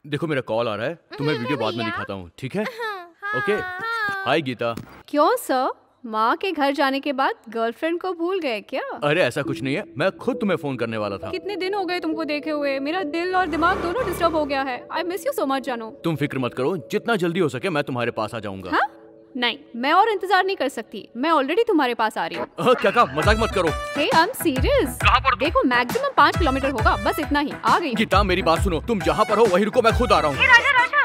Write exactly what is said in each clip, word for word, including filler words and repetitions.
देखो मेरा कॉल आ रहा है, तुम्हें वीडियो बाद में दिखाता हूँ, ठीक है? ओके। हाय गीता। क्यों सर, माँ के घर जाने के बाद गर्लफ्रेंड को भूल गए क्या? अरे ऐसा कुछ नहीं है, मैं खुद तुम्हें फोन करने वाला था। कितने दिन हो गए तुमको देखे हुए, मेरा दिल और दिमाग दोनों डिस्टर्ब हो गया है। I miss you so much जानू। तुम फिक्र मत करो, जितना जल्दी हो सके मैं तुम्हारे पास आ जाऊंगा। हाँ? नहीं, मैं और इंतजार नहीं कर सकती, मैं ऑलरेडी तुम्हारे पास आ रही हूँ। क्या कहा? मजाक मत करो। Hey I am serious. कहाँ पर? देखो मैक्सिमम पाँच किलोमीटर होगा, बस इतना ही, आ गई। गीता मेरी बात सुनो, तुम जहाँ पर हो वहीं रुको, मैं खुद आ रहा हूँ। Raja Raja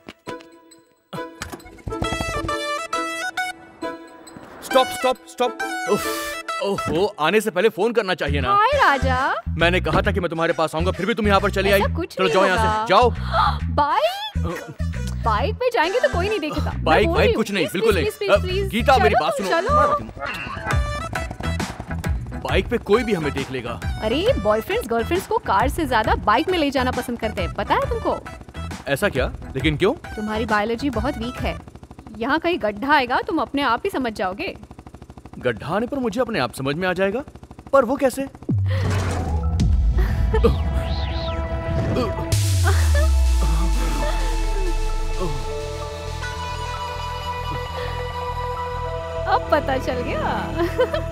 stop stop stop. ओहो, आने से पहले फोन करना चाहिए ना। हाय राजा। मैंने कहा था कि मैं तुम्हारे पास आऊंगा, फिर भी तुम यहाँ पर चली आई। चलो जाओ यहाँ से, जाओ। बाइक बाइक पे जाएंगे तो कोई नहीं देखेगा। बाइक बाइक कुछ नहीं, बिल्कुल नहीं। गीता मेरी बात सुनो, बाइक पे कोई भी हमें देख लेगा। अरे बॉयफ्रेंड्स गर्लफ्रेंड्स को कार से ज्यादा बाइक में ले जाना पसंद करते हैं, पता है तुमको? ऐसा क्या? लेकिन क्यों? तुम्हारी बायोलॉजी बहुत वीक है, यहाँ कहीं गड्ढा आएगा तुम अपने आप ही समझ जाओगे। गड्ढा आने पर मुझे अपने आप समझ में आ जाएगा, पर वो कैसे? अब पता चल गया।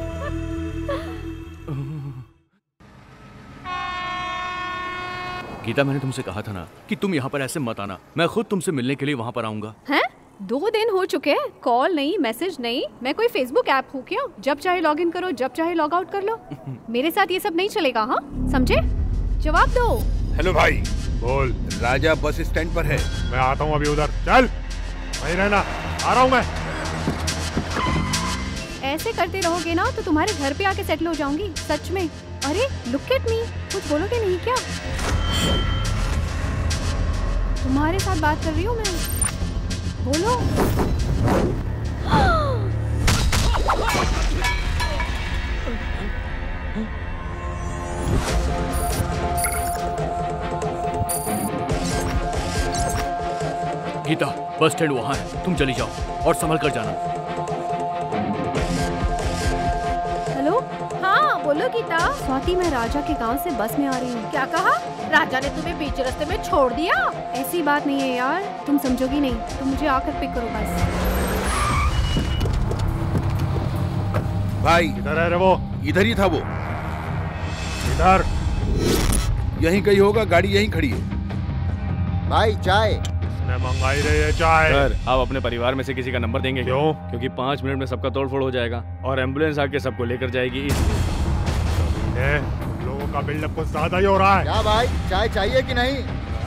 गीता मैंने तुमसे कहा था ना कि तुम यहाँ पर ऐसे मत आना, मैं खुद तुमसे मिलने के लिए वहाँ पर आऊंगा। हैं? दो दिन हो चुके हैं, कॉल नहीं मैसेज नहीं। मैं कोई फेसबुक ऐप हूँ क्या? जब चाहे लॉग इन करो, जब चाहे लॉग आउट कर लो। मेरे साथ ये सब नहीं चलेगा, हाँ समझे? जवाब दो। हेलो भाई। बोल। राजा बस स्टैंड पर है। मैं आता हूँ अभी उधर, चल वहीं रहना, आ रहा हूँ मैं। ऐसे करते रहोगे ना तो तुम्हारे घर पे आके सेटल हो जाऊंगी, सच में। अरे लुक एट मी, कुछ बोलोगे नहीं क्या? तुम्हारे साथ बात कर रही हूँ मैं, बोलो। गीता बस स्टैंड वहाँ है, तुम चली जाओ और संभल कर जाना। हेलो, हाँ बोलो गीता। स्वाति मैं राजा के गांव से बस में आ रही हूँ। क्या कहा? राजा ने तुम्हें बीच रास्ते में छोड़ दिया? ऐसी बात नहीं है यार, तुम समझोगी नहीं, तुम मुझे आकर पिक करो बस। भाई इधर है रे वो। इधर ही था वो। इधर यहीं कहीं होगा, गाड़ी यहीं खड़ी है। भाई चाय। उसने मंगाई रही है चाय। सर आप अपने परिवार में से किसी का नंबर देंगे? क्यों? क्योंकि पाँच मिनट में सबका तोड़फोड़ हो जाएगा और एम्बुलेंस आके सबको लेकर जाएगी, इसलिए। तुम लोगों का बिल्डअप कुछ ज्यादा ही हो रहा है। क्या भाई, चाय चाहिए कि नहीं?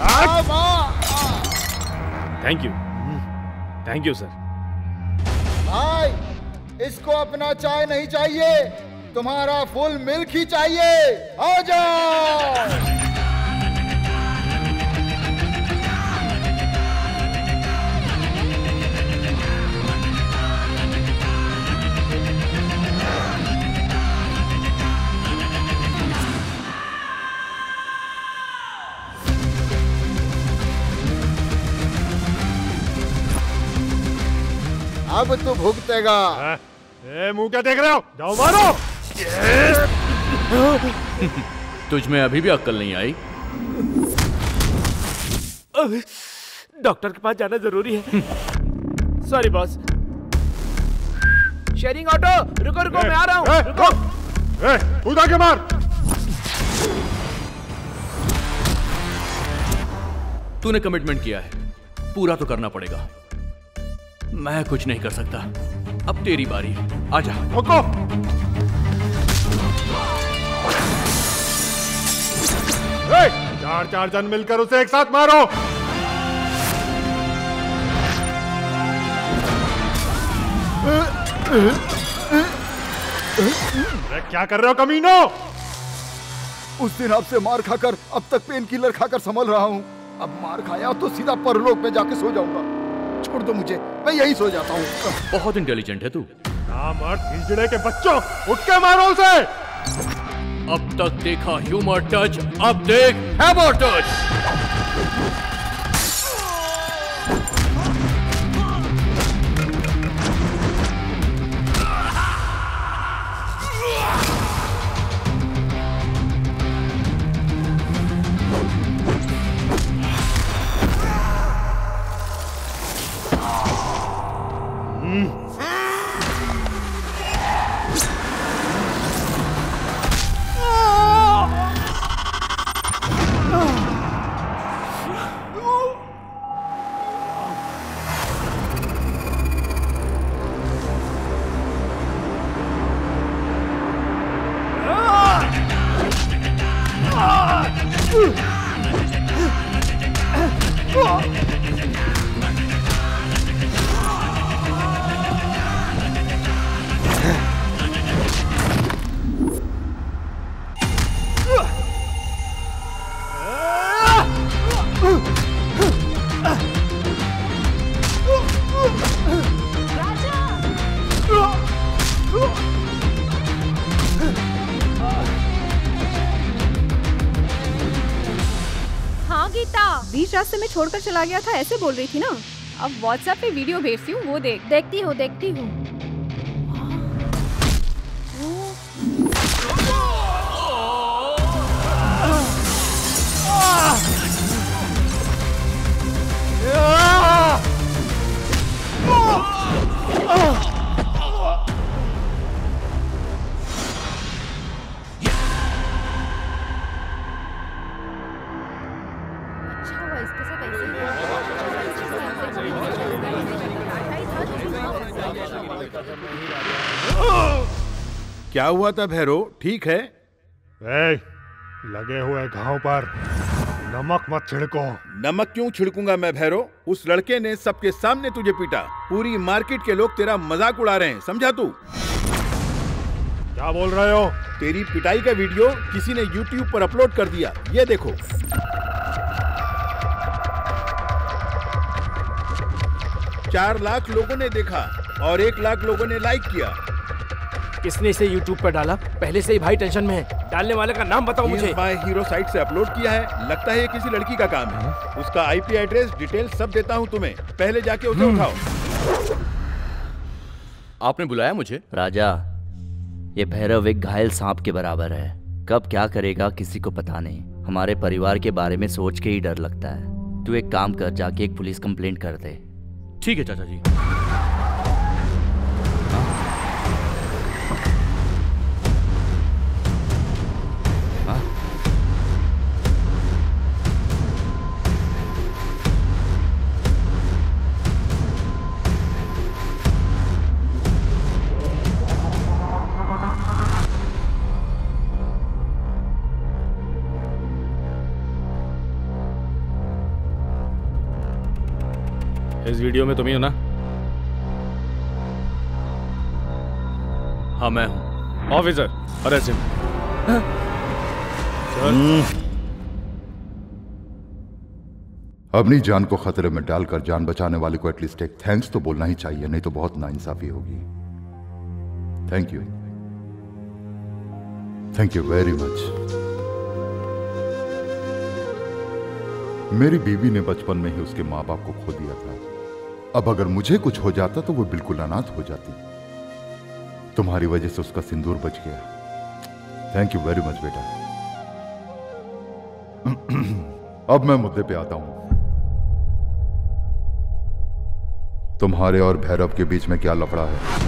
Thank you, thank you sir. भाई इसको अपना चाय नहीं चाहिए, तुम्हारा फुल मिल्क ही चाहिए। आ जाओ। अब तू भुगतेगा। ए, मुंह क्या देख रहे हो? जाओ मारो। तुझ में अभी भी अक्ल नहीं आई? डॉक्टर के पास जाना जरूरी है। Sorry boss. शेयरिंग ऑटो, रुको रुको ए, मैं आ रहा हूँ। ए, रुको। ए, कूदा के मार। तूने कमिटमेंट किया है, पूरा तो करना पड़ेगा। मैं कुछ नहीं कर सकता, अब तेरी बारी है, आजा। रुको। ए, चार चार जन मिलकर उसे एक साथ मारो। अरे क्या कर रहे हो कमीनो? उस दिन आपसे मार खाकर अब तक पेन किलर खाकर संभल रहा हूँ। अब मार खाया तो सीधा परलोक में जाके सो जाऊंगा। छोड़ दो मुझे, मैं यही सो जाता हूँ। बहुत इंटेलिजेंट है तू। नामर्द हिजड़े के बच्चों, उठ के मारो उसे। अब तक देखा ह्यूमर टच, अब देख हैमर टच। हाँ गीता, बीच रास्ते में छोड़कर चला गया था ऐसे बोल रही थी ना। अब व्हाट्सएप पे वीडियो भेजती हूँ, वो देख। देखती हूँ देखती हूँ। क्या हुआ था भैरो, ठीक है? ए, लगे हुए घाव पर नमक मत छिड़को। नमक क्यों छिड़कूंगा मैं भैरो? उस लड़के ने सबके सामने तुझे पीटा। पूरी मार्केट के लोग तेरा मजाक उड़ा रहे हैं, समझा तू? क्या बोल रहे हो? तेरी पिटाई का वीडियो किसी ने यूट्यूब पर अपलोड कर दिया, ये देखो। चार लाख लोगों ने देखा और एक लाख लोगों ने लाइक किया। किसने इसे यूट्यूब पर डाला? पहले से ही भाई टेंशन में है। डालने वाले का नाम बताओ मुझे। माय हीरो साइट से अपलोड किया है। लगता है ये किसी लड़की का काम है। उसका आईपी एड्रेस डिटेल सब देता हूँ तुम्हें, पहले जाके उसे उठाओ। आपने बुलाया मुझे? राजा, ये भैरव एक घायल सांप के बराबर है। कब क्या करेगा किसी को पता नहीं। हमारे परिवार के बारे में सोच के ही डर लगता है। तू एक काम कर, जाके एक पुलिस कंप्लेंट कर दे। ठीक है चाचा जी। इस वीडियो में तुम ही हो ना? हाँ मैं हूँ। Officer, arrest him. अपनी जान को खतरे में डालकर जान बचाने वाले को एटलीस्ट एक थैंक्स तो बोलना ही चाहिए, नहीं तो बहुत नाइंसाफी होगी। Thank you, thank you very much. मेरी बीवी ने बचपन में ही उसके माँ बाप को खो दिया था। अब अगर मुझे कुछ हो जाता तो वो बिल्कुल अनाथ हो जाती। तुम्हारी वजह से उसका सिंदूर बच गया। थैंक यू वेरी मच बेटा। अब मैं मुद्दे पे आता हूं। तुम्हारे और भैरव के बीच में क्या लफड़ा है?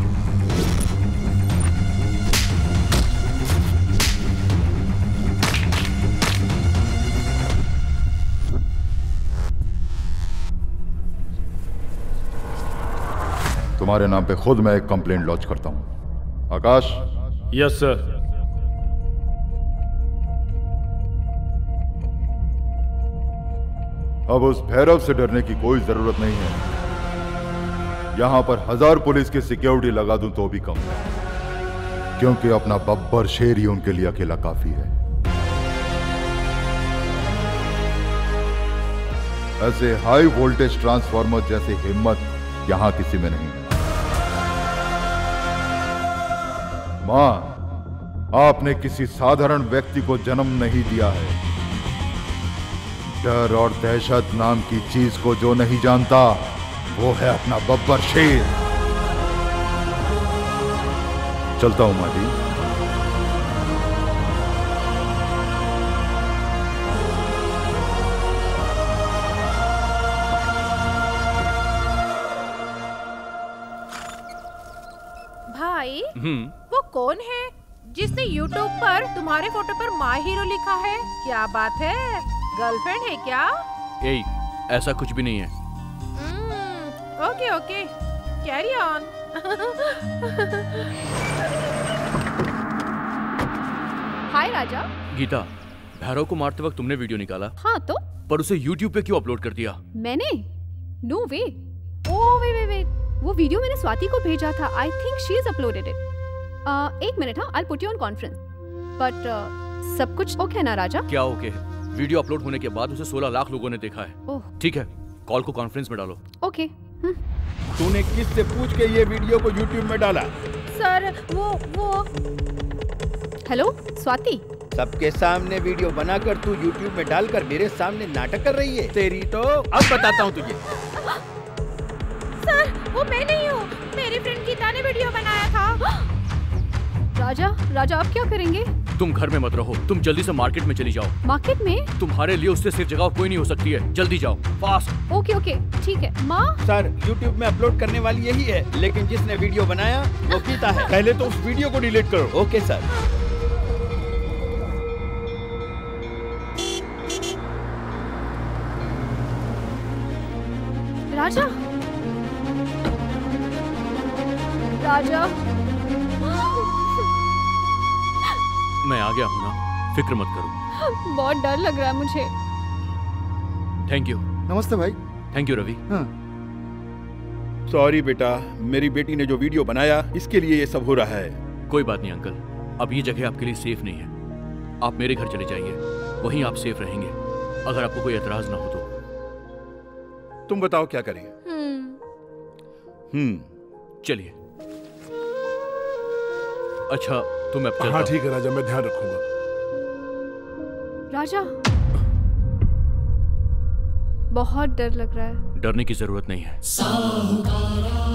तुम्हारे नाम पे खुद मैं एक कंप्लेंट लॉन्च करता हूं। आकाश। Yes sir. अब उस भैरव से डरने की कोई जरूरत नहीं है। यहां पर हजार पुलिस की सिक्योरिटी लगा दूं तो भी कम है, क्योंकि अपना बब्बर शेर ही उनके लिए अकेला काफी है। ऐसे हाई वोल्टेज ट्रांसफार्मर जैसी हिम्मत यहां किसी में नहीं है। मां, आपने किसी साधारण व्यक्ति को जन्म नहीं दिया है। डर और दहशत नाम की चीज को जो नहीं जानता वो है अपना बब्बर शेर। चलता हूं मां जी। भाई, हम्म वो कौन है जिसने यूट्यूब पर तुम्हारे फोटो पर माय हीरो लिखा है? क्या बात है, गर्लफ्रेंड है क्या? ए, ऐसा कुछ भी नहीं है। Hmm, okay okay, carry on. Hi Raja. Geeta, Bhairav को मारते वक्त तुमने वीडियो निकाला? हाँ तो? पर उसे यूट्यूब पे क्यों अपलोड कर दिया? मैंने? नो वे। ओह वे वे वे वो वीडियो मैंने स्वाति को भेजा था। I think she is uploaded it. एक मिनट, हाँ, I put you on conference. But सब कुछ ओके ना राजा? क्या ओके है? वीडियो अपलोड होने के बाद उसे सोलह लाख लोगों ने देखा है। ओह ठीक है, कॉल को कॉन्फ्रेंस में डालो। ओके। तूने किससे पूछ के ये वीडियो को यूट्यूब में डाला? सर वो वो हेलो स्वाति, सबके सामने वीडियो बनाकर तू यूट्यूब में डालकर मेरे सामने नाटक कर रही है। तेरी तो अब बताता हूँ तुझे। सर वो मैं नहीं हूँ, मेरी फ्रेंड गीता ने वीडियो बनाया था। राजा राजा आप क्या करेंगे? तुम घर में मत रहो, तुम जल्दी से मार्केट में चली जाओ। मार्केट में? तुम्हारे लिए उससे सिर्फ जगह कोई नहीं हो सकती है। जल्दी जाओ, फास्ट। ओके ओके ठीक है। माँ सर यूट्यूब में अपलोड करने वाली यही है, लेकिन जिसने वीडियो बनाया वो गीता है। पहले तो उस वीडियो को डिलीट करो। Okay sir. राजा राजा मैं आ गया हूँ ना, फिक्र मत करो। बहुत डर लग रहा है मुझे। Thank you. नमस्ते भाई। Thank you Ravi. हाँ। सॉरी बेटा, मेरी बेटी ने जो वीडियो बनाया इसके लिए ये सब हो रहा है। कोई बात नहीं अंकल, अब ये जगह आपके लिए सेफ नहीं है। आप मेरे घर चले जाइए, वहीं आप सेफ रहेंगे, अगर आपको कोई एतराज ना हो तो। तुम बताओ क्या करें? हम्म चलिए। अच्छा तो मैं अब चलता हाँ हूं। ठीक है राजा, मैं ध्यान रखूंगा। राजा बहुत डर लग रहा है। डरने की जरूरत नहीं है।